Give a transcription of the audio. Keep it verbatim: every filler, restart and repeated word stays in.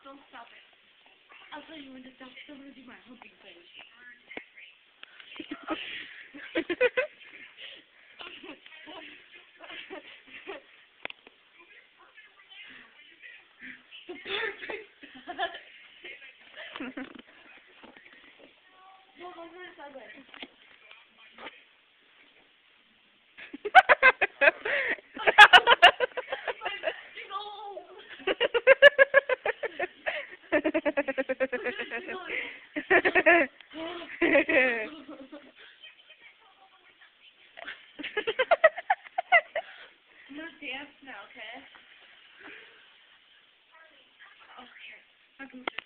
Don't stop it. I'll tell you when to stop. I'm going to do my humping thing. The perfect spot. No, I'm going to sideways. I'm gonna dance now, okay? Okay. I can